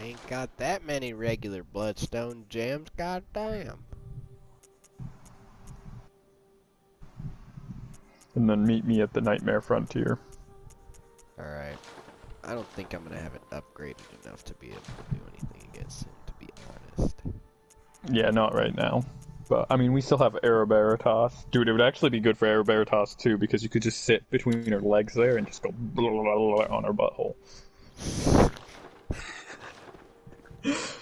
ain't got that many regular bloodstone gems, goddamn. And then meet me at the Nightmare Frontier. Alright. I don't think I'm gonna have it upgraded enough to be able to do anything against him, to be honest. Yeah, not right now. But, I mean, we still have Aerobaritas. Dude, it would actually be good for Aerobaritas, too, because you could just sit between her legs there and just go blah, blah, blah, blah on her butthole.